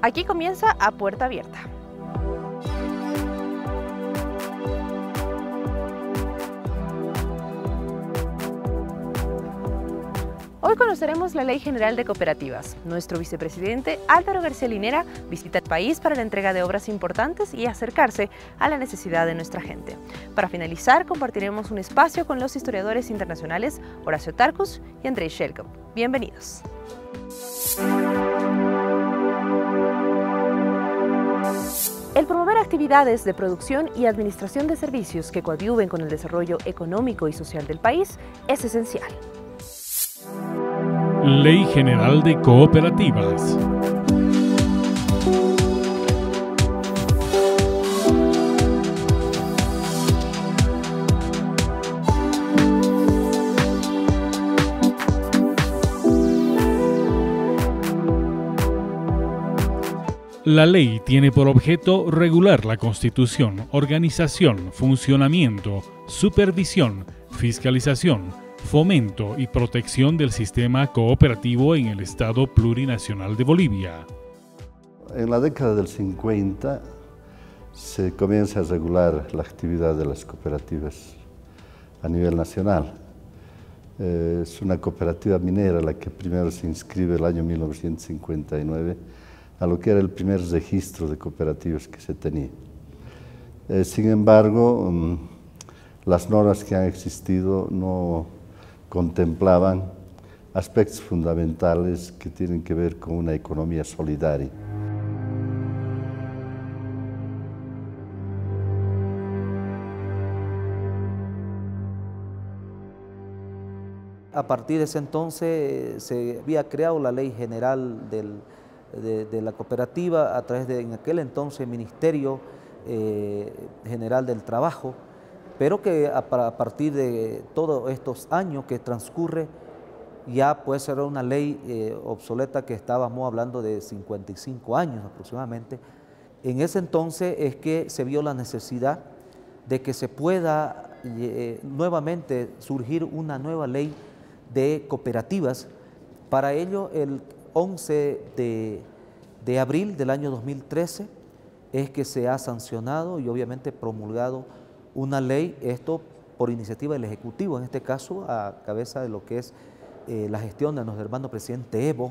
Aquí comienza A Puerta Abierta. Hoy conoceremos la Ley General de Cooperativas. Nuestro vicepresidente Álvaro García Linera visita el país para la entrega de obras importantes y acercarse a la necesidad de nuestra gente. Para finalizar, compartiremos un espacio con los historiadores internacionales Horacio Tarcus y Andrei Shelkov. Bienvenidos. El promover actividades de producción y administración de servicios que coadyuven con el desarrollo económico y social del país es esencial. Ley General de Cooperativas. La ley tiene por objeto regular la constitución, organización, funcionamiento, supervisión, fiscalización, fomento y protección del sistema cooperativo en el Estado Plurinacional de Bolivia. En la década del 50 se comienza a regular la actividad de las cooperativas a nivel nacional. Es una cooperativa minera la que primero se inscribe el año 1959 a lo que era el primer registro de cooperativas que se tenía. Sin embargo, las normas que han existido no contemplaban aspectos fundamentales que tienen que ver con una economía solidaria. A partir de ese entonces se había creado la Ley General de la Cooperativa a través de, en aquel entonces, Ministerio General del Trabajo, pero que a partir de todos estos años que transcurre ya puede ser una ley obsoleta, que estábamos hablando de 55 años aproximadamente. En ese entonces es que se vio la necesidad de que se pueda nuevamente surgir una nueva ley de cooperativas. Para ello, el 11 de abril del año 2013 es que se ha sancionado y obviamente promulgado una ley, esto por iniciativa del Ejecutivo, en este caso a cabeza de lo que es la gestión de nuestro hermano presidente Evo.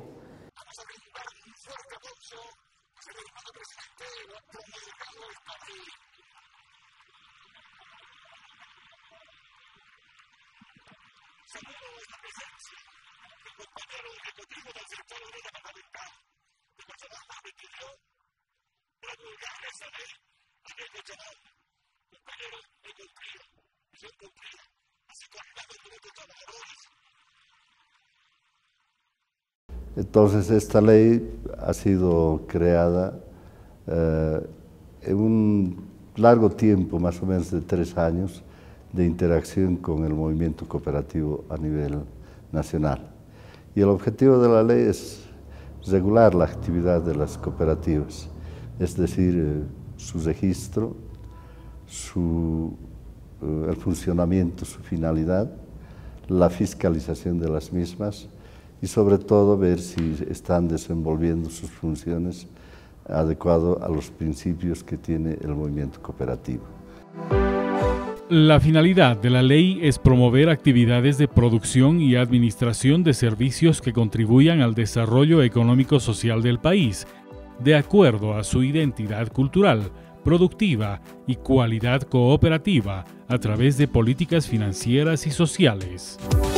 Entonces, esta ley ha sido creada en un largo tiempo, más o menos de 3 años, de interacción con el movimiento cooperativo a nivel nacional. Y el objetivo de la ley es regular la actividad de las cooperativas, es decir, su registro, el funcionamiento, su finalidad, la fiscalización de las mismas y sobre todo ver si están desenvolviendo sus funciones adecuado a los principios que tiene el movimiento cooperativo. La finalidad de la ley es promover actividades de producción y administración de servicios que contribuyan al desarrollo económico-social del país, de acuerdo a su identidad cultural, productiva y cualidad cooperativa a través de políticas financieras y sociales.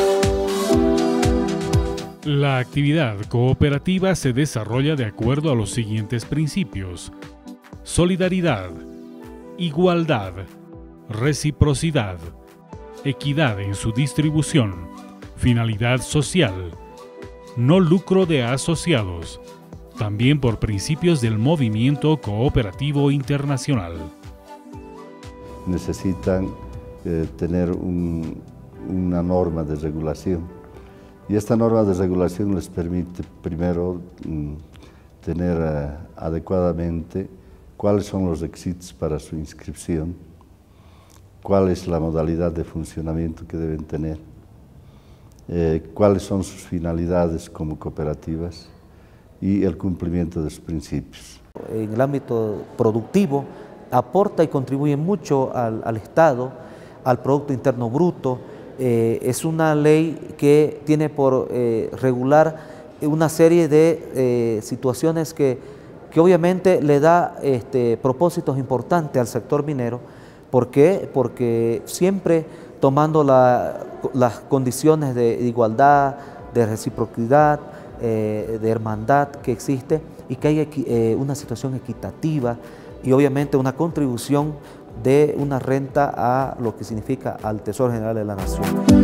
La actividad cooperativa se desarrolla de acuerdo a los siguientes principios: solidaridad, igualdad, reciprocidad, equidad en su distribución, finalidad social, no lucro de asociados, también por principios del movimiento cooperativo internacional. Necesitan tener una norma de regulación. Y esta norma de regulación les permite primero tener adecuadamente cuáles son los requisitos para su inscripción, cuál es la modalidad de funcionamiento que deben tener, cuáles son sus finalidades como cooperativas y el cumplimiento de sus principios. En el ámbito productivo aporta y contribuye mucho al Estado, al Producto Interno Bruto. Es una ley que tiene por regular una serie de situaciones que obviamente le da propósitos importantes al sector minero. ¿Por qué? Porque siempre tomando las condiciones de igualdad, de reciprocidad, de hermandad que existe y que haya una situación equitativa y obviamente una contribución de una renta a lo que significa al Tesoro General de la Nación.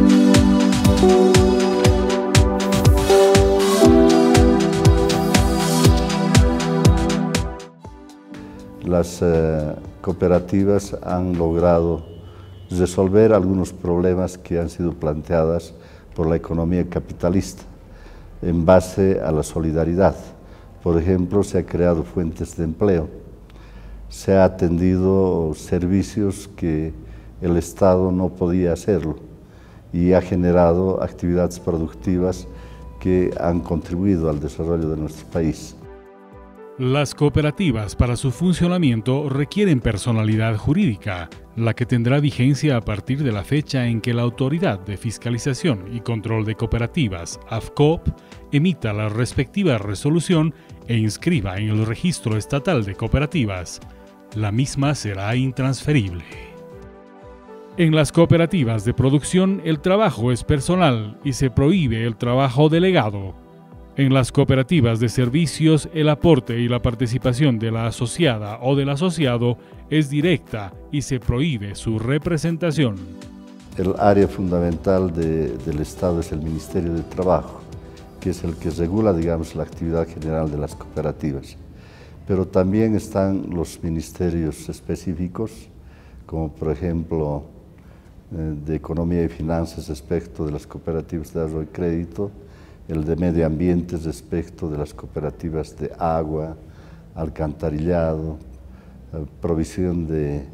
Las cooperativas han logrado resolver algunos problemas que han sido planteadas por la economía capitalista en base a la solidaridad. Por ejemplo, se han creado fuentes de empleo, se ha atendido servicios que el Estado no podía hacerlo y ha generado actividades productivas que han contribuido al desarrollo de nuestro país. Las cooperativas para su funcionamiento requieren personalidad jurídica, la que tendrá vigencia a partir de la fecha en que la Autoridad de Fiscalización y Control de Cooperativas, AFCOP, emita la respectiva resolución e inscriba en el Registro Estatal de Cooperativas. La misma será intransferible. En las cooperativas de producción el trabajo es personal y se prohíbe el trabajo delegado. En las cooperativas de servicios, el aporte y la participación de la asociada o del asociado es directa y se prohíbe su representación. El área fundamental del Estado es el Ministerio de Trabajo, que es el que regula, digamos, la actividad general de las cooperativas. Pero también están los ministerios específicos, como por ejemplo de Economía y Finanzas respecto de las cooperativas de ahorro y crédito, el de Medio Ambiente respecto de las cooperativas de agua, alcantarillado, provisión de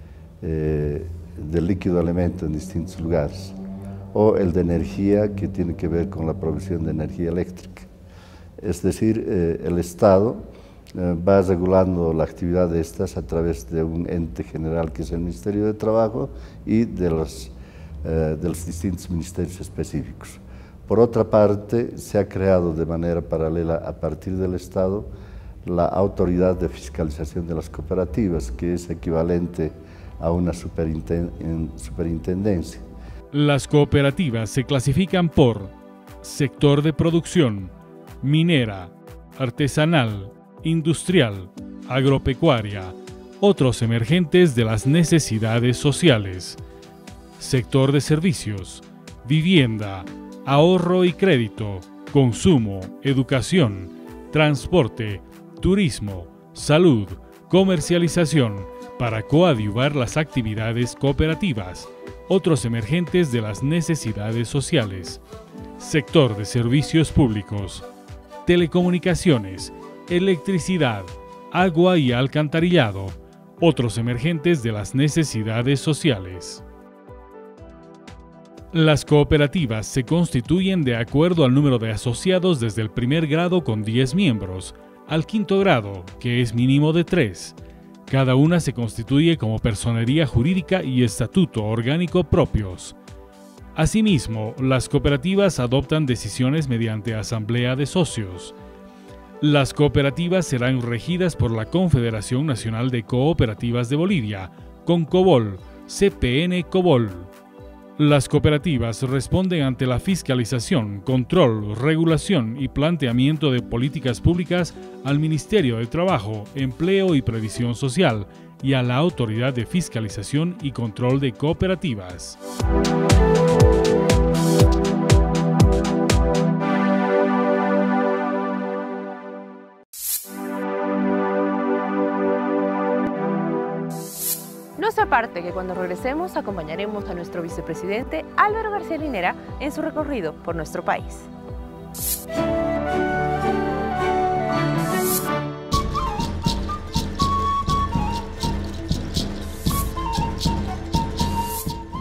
líquido alimento en distintos lugares, o el de energía, que tiene que ver con la provisión de energía eléctrica. Es decir, el Estado va regulando la actividad de estas a través de un ente general que es el Ministerio de Trabajo y de los distintos ministerios específicos. Por otra parte, se ha creado de manera paralela a partir del Estado la Autoridad de Fiscalización de las Cooperativas, que es equivalente a una superintendencia. Las cooperativas se clasifican por sector de producción, minera, artesanal, industrial, agropecuaria, otros emergentes de las necesidades sociales, sector de servicios, vivienda, ahorro y crédito, consumo, educación, transporte, turismo, salud, comercialización, para coadyuvar las actividades cooperativas, otros emergentes de las necesidades sociales, sector de servicios públicos, telecomunicaciones, electricidad, agua y alcantarillado, otros emergentes de las necesidades sociales. Las cooperativas se constituyen de acuerdo al número de asociados desde el primer grado con 10 miembros, al quinto grado, que es mínimo de 3. Cada una se constituye como personería jurídica y estatuto orgánico propios. Asimismo, las cooperativas adoptan decisiones mediante asamblea de socios. Las cooperativas serán regidas por la Confederación Nacional de Cooperativas de Bolivia, CONCOBOL, CPN COBOL. Las cooperativas responden ante la fiscalización, control, regulación y planteamiento de políticas públicas al Ministerio de Trabajo, Empleo y Previsión Social y a la Autoridad de Fiscalización y Control de Cooperativas. Nuestra parte, que cuando regresemos acompañaremos a nuestro vicepresidente Álvaro García Linera en su recorrido por nuestro país.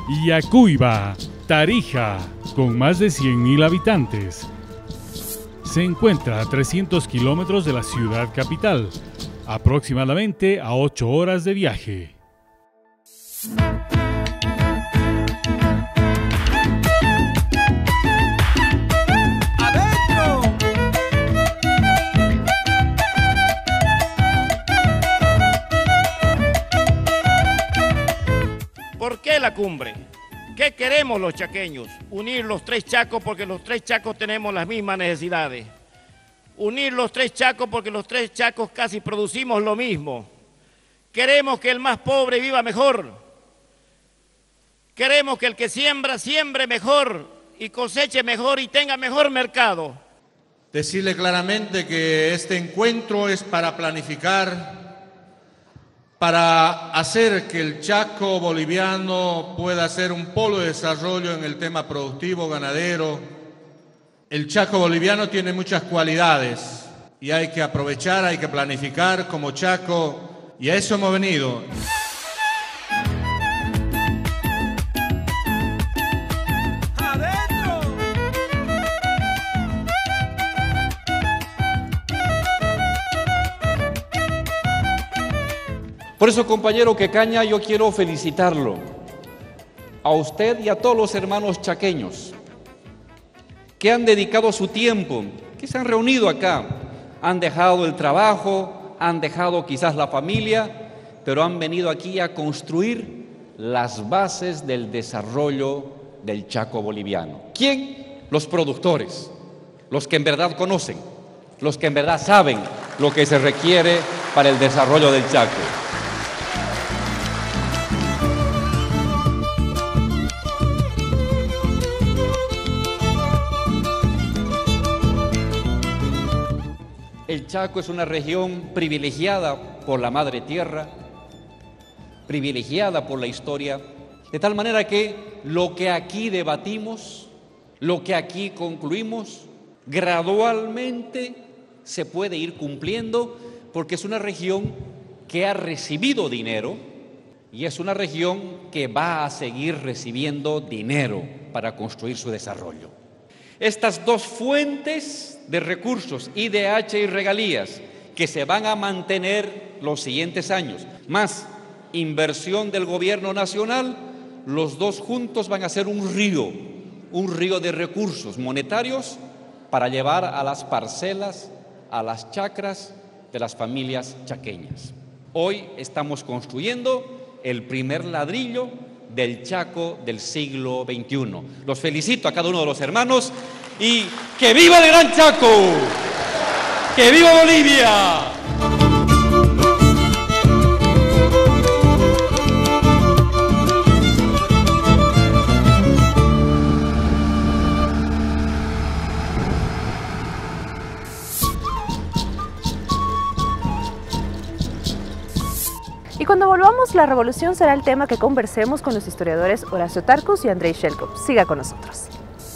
Yacuiba, Tarija, con más de 100.000 habitantes. se encuentra a 300 kilómetros de la ciudad capital, aproximadamente a 8 horas de viaje. ¿Por qué la cumbre? ¿Qué queremos los chaqueños? Unir los tres Chacos porque los tres Chacos tenemos las mismas necesidades. Unir los tres Chacos porque los tres Chacos casi producimos lo mismo. Queremos que el más pobre viva mejor. Queremos que el que siembra, siembre mejor y coseche mejor y tenga mejor mercado. Decirle claramente que este encuentro es para planificar, para hacer que el Chaco boliviano pueda ser un polo de desarrollo en el tema productivo, ganadero. El Chaco boliviano tiene muchas cualidades y hay que aprovechar, hay que planificar como Chaco, y a eso hemos venido. Por eso, compañero Quecaña, yo quiero felicitarlo a usted y a todos los hermanos chaqueños que han dedicado su tiempo, que se han reunido acá, han dejado el trabajo, han dejado quizás la familia, pero han venido aquí a construir las bases del desarrollo del Chaco boliviano. ¿Quién? Los productores, los que en verdad conocen, los que en verdad saben lo que se requiere para el desarrollo del Chaco. El Chaco es una región privilegiada por la madre tierra, privilegiada por la historia, de tal manera que lo que aquí debatimos, lo que aquí concluimos, gradualmente se puede ir cumpliendo, porque es una región que ha recibido dinero y es una región que va a seguir recibiendo dinero para construir su desarrollo. Estas dos fuentes de recursos, IDH y regalías, que se van a mantener los siguientes años, más inversión del gobierno nacional, los dos juntos van a ser un río de recursos monetarios para llevar a las parcelas, a las chacras de las familias chaqueñas. Hoy estamos construyendo el primer ladrillo del Chaco del siglo XXI. Los felicito a cada uno de los hermanos y ¡que viva el Gran Chaco! ¡Que viva Bolivia! Y cuando volvamos, la revolución será el tema que conversemos con los historiadores Horacio Tarcus y Andrei Shelkov. Siga con nosotros.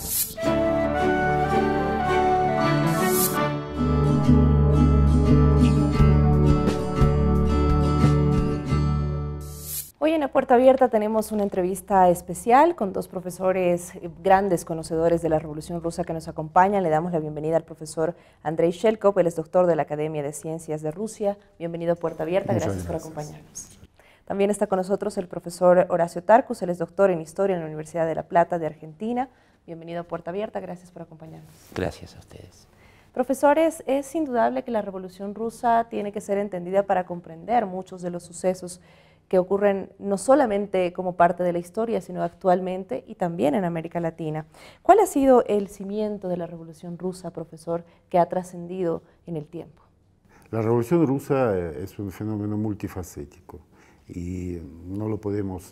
Hoy en La Puerta Abierta tenemos una entrevista especial con dos profesores grandes conocedores de la Revolución Rusa que nos acompañan. Le damos la bienvenida al profesor Andrei Shelkov, él es doctor de la Academia de Ciencias de Rusia. Bienvenido a Puerta Abierta, gracias por acompañarnos. También está con nosotros el profesor Horacio Tarcus, él es doctor en Historia en la Universidad de La Plata de Argentina. Bienvenido a Puerta Abierta, gracias por acompañarnos. Gracias a ustedes. Profesores, es indudable que la Revolución Rusa tiene que ser entendida para comprender muchos de los sucesos que ocurren no solamente como parte de la historia, sino actualmente y también en América Latina. ¿Cuál ha sido el cimiento de la Revolución Rusa, profesor, que ha trascendido en el tiempo? La Revolución Rusa es un fenómeno multifacético y no lo podemos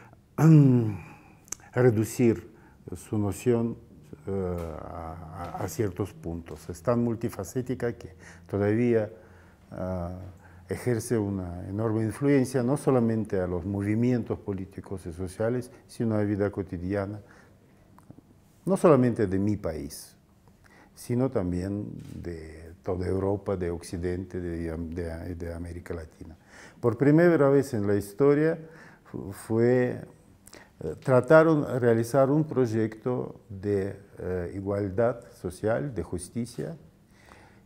reducir su noción a ciertos puntos. Es tan multifacética que todavía ejerce una enorme influencia no solamente a los movimientos políticos y sociales, sino a la vida cotidiana, no solamente de mi país, sino también de toda Europa, de Occidente, de América Latina. Por primera vez en la historia trataron de realizar un proyecto de igualdad social, de justicia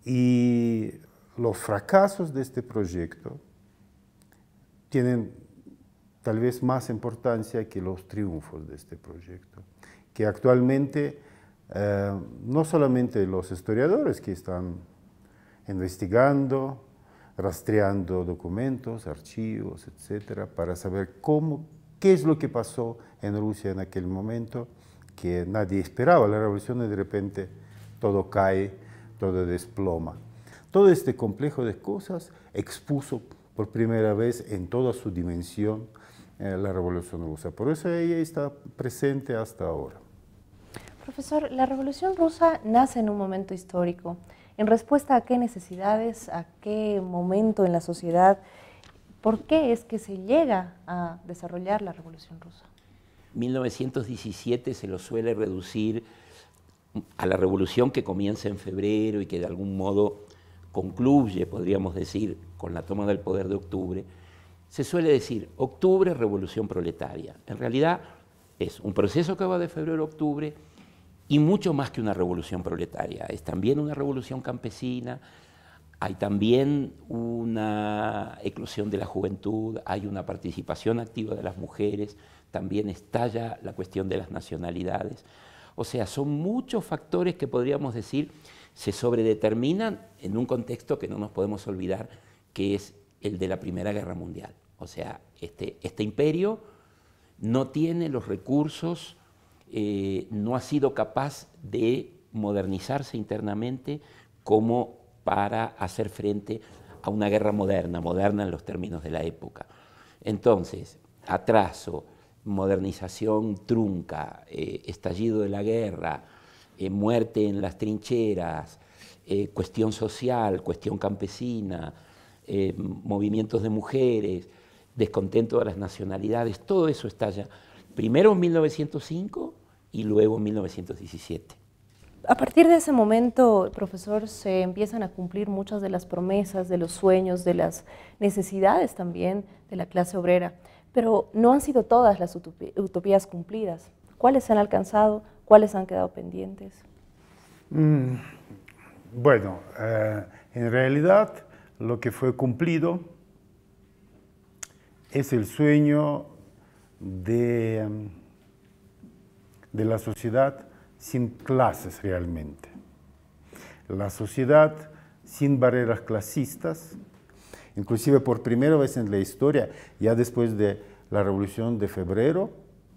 Y los fracasos de este proyecto tienen tal vez más importancia que los triunfos de este proyecto, que actualmente no solamente los historiadores que están investigando, rastreando documentos, archivos, etcétera, para saber qué es lo que pasó en Rusia en aquel momento, que nadie esperaba la revolución y de repente todo cae, todo desploma. Todo este complejo de cosas expuso por primera vez en toda su dimensión la Revolución Rusa. Por eso ella está presente hasta ahora. Profesor, la Revolución Rusa nace en un momento histórico. ¿En respuesta a qué necesidades, a qué momento en la sociedad? ¿Por qué es que se llega a desarrollar la Revolución Rusa? 1917 se lo suele reducir a la revolución que comienza en febrero y que de algún modo concluye, podríamos decir, con la toma del poder de octubre. Se suele decir, octubre, revolución proletaria. En realidad es un proceso que va de febrero a octubre y mucho más que una revolución proletaria. Es también una revolución campesina, hay también una eclosión de la juventud, hay una participación activa de las mujeres, también estalla la cuestión de las nacionalidades. O sea, son muchos factores que podríamos decir se sobredeterminan en un contexto que no nos podemos olvidar, que es el de la Primera Guerra Mundial. O sea, este imperio no tiene los recursos, no ha sido capaz de modernizarse internamente como para hacer frente a una guerra moderna en los términos de la época. Entonces, atraso, modernización trunca, estallido de la guerra, muerte en las trincheras, cuestión social, cuestión campesina, movimientos de mujeres, descontento de las nacionalidades, todo eso estalla primero en 1905 y luego en 1917. A partir de ese momento, profesor, se empiezan a cumplir muchas de las promesas, de los sueños, de las necesidades también de la clase obrera, pero no han sido todas las utopías cumplidas. ¿Cuáles se han alcanzado? ¿Cuáles han quedado pendientes? Bueno, en realidad lo que fue cumplido es el sueño de la sociedad sin clases realmente. La sociedad sin barreras clasistas, inclusive por primera vez en la historia, ya después de la Revolución de Febrero,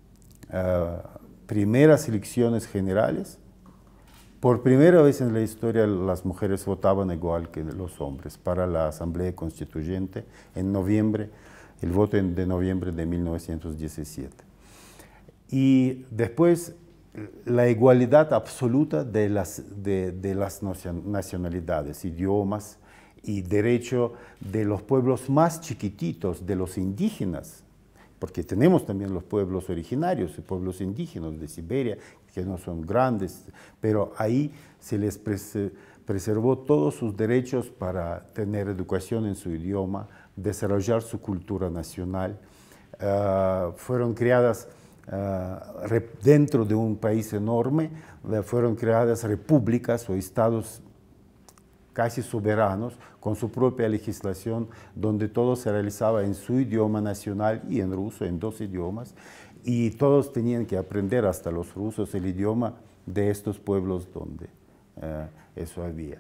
primeras elecciones generales, por primera vez en la historia las mujeres votaban igual que los hombres para la Asamblea Constituyente en noviembre, el voto de noviembre de 1917. Y después la igualdad absoluta de las nacionalidades, idiomas y derecho de los pueblos más chiquititos, de los indígenas, porque tenemos también los pueblos originarios, los pueblos indígenas de Siberia, que no son grandes, pero ahí se les preservó todos sus derechos para tener educación en su idioma, desarrollar su cultura nacional. Fueron creadas dentro de un país enorme, fueron creadas repúblicas o estados casi soberanos, con su propia legislación, donde todo se realizaba en su idioma nacional y en ruso, en dos idiomas, y todos tenían que aprender, hasta los rusos, el idioma de estos pueblos donde eso había.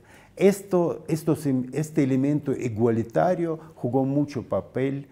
Este elemento igualitario jugó mucho papel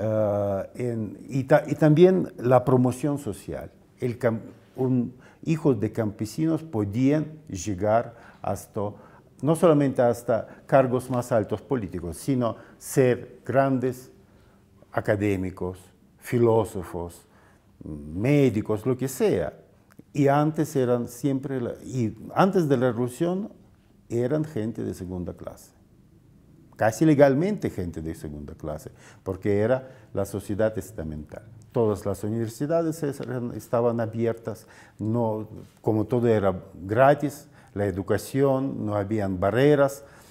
y también la promoción social. Hijos de campesinos podían llegar hasta, no solamente hasta cargos más altos políticos, sino ser grandes académicos, filósofos, médicos, lo que sea. Y antes eran siempre, antes de la revolución, eran gente de segunda clase. Casi legalmente gente de segunda clase, porque era la sociedad estamental. Todas las universidades estaban abiertas, como todo era gratis, la educación, no habían barreras,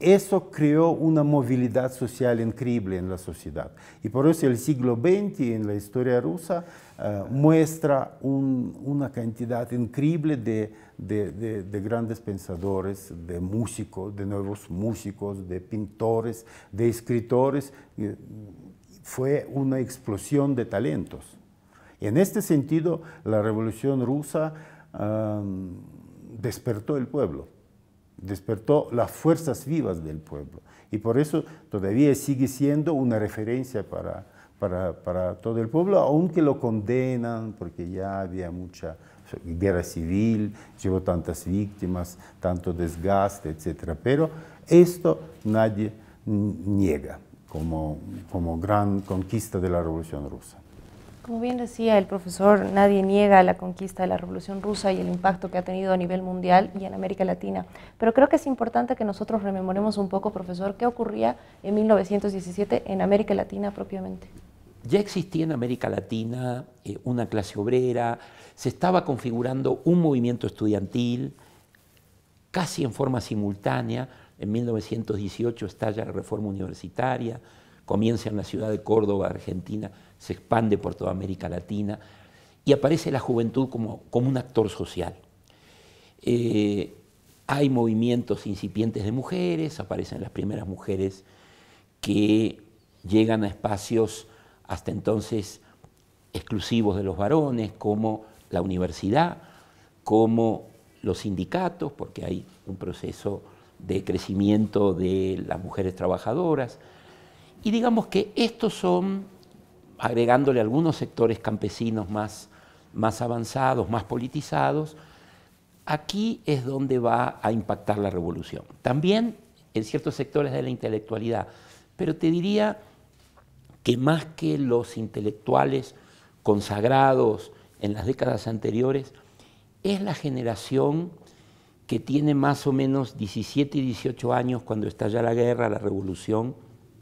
eso creó una movilidad social increíble en la sociedad. Y por eso el siglo XX en la historia rusa muestra una cantidad increíble de grandes pensadores, de músicos, de nuevos músicos, de pintores, de escritores. Fue una explosión de talentos. Y en este sentido, la Revolución Rusa despertó el pueblo, despertó las fuerzas vivas del pueblo. Y por eso todavía sigue siendo una referencia para todo el pueblo, aunque lo condenan, porque ya había mucha guerra civil, llevó tantas víctimas, tanto desgaste, etc. Pero esto nadie niega como gran conquista de la Revolución Rusa. Como bien decía el profesor, nadie niega la conquista de la Revolución Rusa y el impacto que ha tenido a nivel mundial y en América Latina. Pero creo que es importante que nosotros rememoremos un poco, profesor, qué ocurría en 1917 en América Latina propiamente. Ya existía en América Latina una clase obrera, se estaba configurando un movimiento estudiantil casi en forma simultánea. En 1918 estalla la reforma universitaria, comienza en la ciudad de Córdoba, Argentina, se expande por toda América Latina y aparece la juventud como un actor social. Hay movimientos incipientes de mujeres, aparecen las primeras mujeres que llegan a espacios hasta entonces exclusivos de los varones, como la universidad, como los sindicatos, porque hay un proceso de crecimiento de las mujeres trabajadoras. Y digamos que estos son, agregándole algunos sectores campesinos más avanzados, más politizados, aquí es donde va a impactar la revolución. También en ciertos sectores de la intelectualidad, pero te diría que más que los intelectuales consagrados en las décadas anteriores, es la generación que tiene más o menos 17 y 18 años cuando estalla la guerra, la revolución,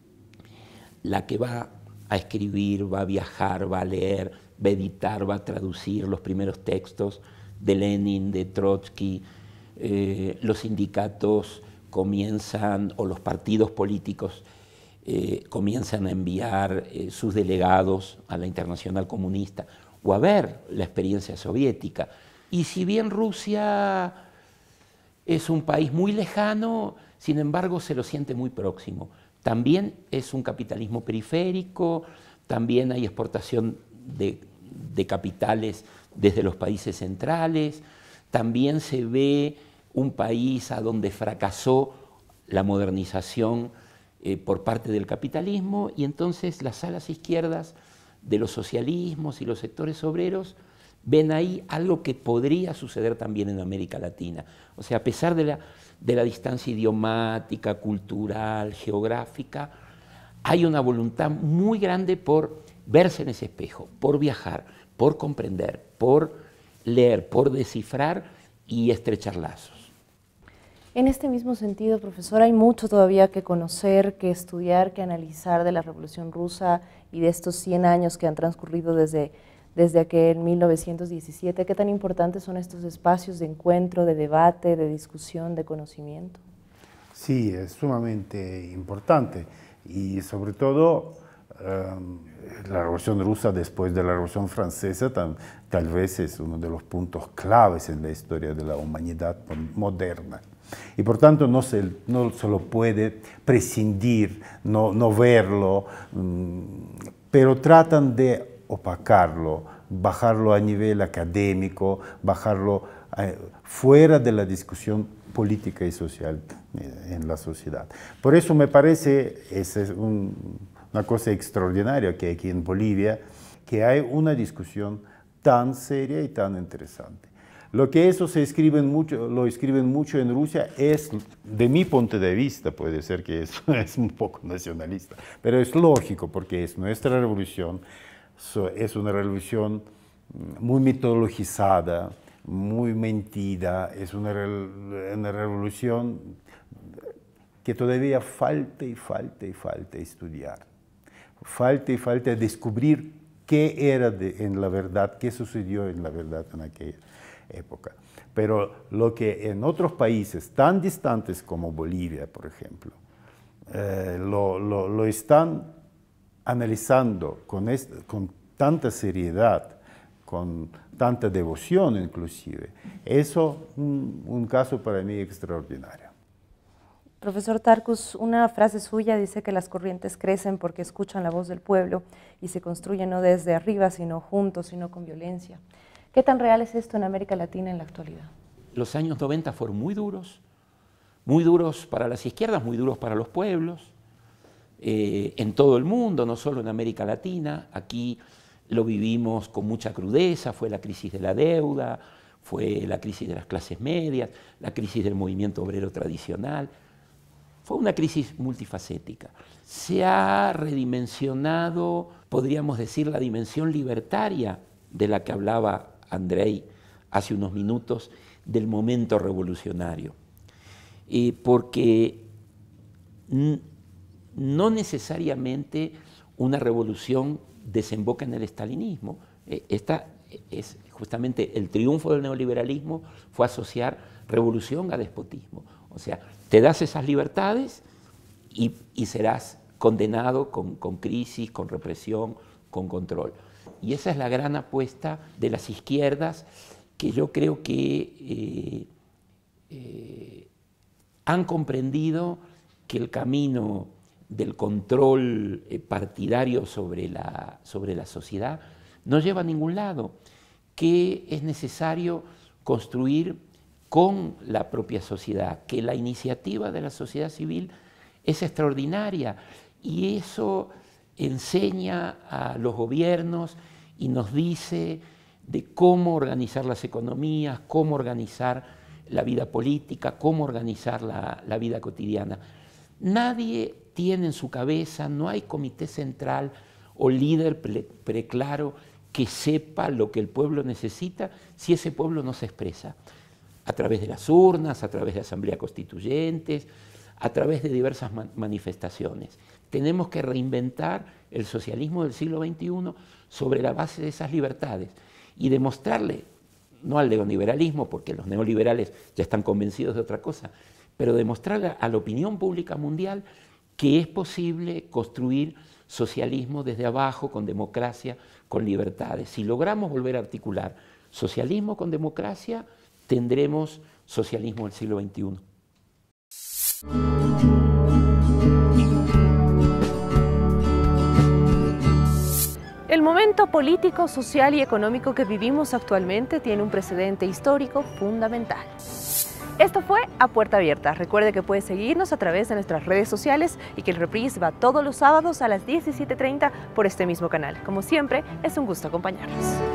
la que va a escribir, va a viajar, va a leer, va a editar, va a traducir los primeros textos de Lenin, de Trotsky. Los sindicatos comienzan, o los partidos políticos comienzan a enviar sus delegados a la Internacional Comunista o a ver la experiencia soviética. Y si bien Rusia es un país muy lejano, sin embargo se lo siente muy próximo. También es un capitalismo periférico, también hay exportación de capitales desde los países centrales, también se ve un país a donde fracasó la modernización por parte del capitalismo, y entonces las alas izquierdas de los socialismos y los sectores obreros ven ahí algo que podría suceder también en América Latina. O sea, a pesar de la distancia idiomática, cultural, geográfica, hay una voluntad muy grande por verse en ese espejo, por viajar, por comprender, por leer, por descifrar y estrechar lazos. En este mismo sentido, profesor, hay mucho todavía que conocer, que estudiar, que analizar de la Revolución Rusa y de estos 100 años que han transcurrido desde aquel 1917. ¿Qué tan importantes son estos espacios de encuentro, de debate, de discusión, de conocimiento? Sí, es sumamente importante y sobre todo la Revolución Rusa después de la Revolución Francesa tal vez es uno de los puntos claves en la historia de la humanidad moderna. Y por tanto no se lo puede prescindir, no verlo, pero tratan de opacarlo, bajarlo a nivel académico, bajarlo fuera de la discusión política y social en la sociedad. Por eso me parece, es una cosa extraordinaria que aquí en Bolivia, que hay una discusión tan seria y tan interesante. Lo que eso lo escriben mucho en Rusia es, de mi punto de vista, puede ser que eso es un poco nacionalista, pero es lógico porque es nuestra revolución, es una revolución muy mitologizada, muy mentida, es una revolución que todavía falta estudiar, falta descubrir qué era en la verdad, qué sucedió en la verdad en aquella época. Pero lo que en otros países tan distantes como Bolivia, por ejemplo, lo están analizando con tanta seriedad, con tanta devoción inclusive. Eso un caso para mí extraordinario. Profesor Tarcus, una frase suya dice que las corrientes crecen porque escuchan la voz del pueblo y se construyen no desde arriba, sino juntos, sino con violencia. ¿Qué tan real es esto en América Latina en la actualidad? Los años 90 fueron muy duros para las izquierdas, muy duros para los pueblos, en todo el mundo, no solo en América Latina. Aquí lo vivimos con mucha crudeza, fue la crisis de la deuda, fue la crisis de las clases medias, la crisis del movimiento obrero tradicional. Fue una crisis multifacética. Se ha redimensionado, podríamos decir, la dimensión libertaria de la que hablaba Andrei hace unos minutos, del momento revolucionario. Porque no necesariamente una revolución desemboca en el estalinismo. Esta es justamente el triunfo del neoliberalismo, fue asociar revolución a despotismo. O sea, te das esas libertades y serás condenado con crisis, con represión, con control. Y esa es la gran apuesta de las izquierdas, que yo creo que han comprendido que el camino del control partidario sobre la sociedad no lleva a ningún lado, que es necesario construir con la propia sociedad, que la iniciativa de la sociedad civil es extraordinaria y eso enseña a los gobiernos y nos dice de cómo organizar las economías, cómo organizar la vida política, cómo organizar la vida cotidiana. Nadie tiene en su cabeza, no hay comité central o líder preclaro que sepa lo que el pueblo necesita si ese pueblo no se expresa. A través de las urnas, a través de asambleas constituyentes, a través de diversas manifestaciones. Tenemos que reinventar el socialismo del siglo XXI sobre la base de esas libertades y demostrarle, no al neoliberalismo, porque los neoliberales ya están convencidos de otra cosa, pero demostrarle a la opinión pública mundial que es posible construir socialismo desde abajo, con democracia, con libertades. Si logramos volver a articular socialismo con democracia, tendremos socialismo del siglo XXI. El momento político, social y económico que vivimos actualmente tiene un precedente histórico fundamental. Esto fue A Puerta Abierta. Recuerde que puede seguirnos a través de nuestras redes sociales y que el reprise va todos los sábados a las 17:30 por este mismo canal. Como siempre, es un gusto acompañarnos.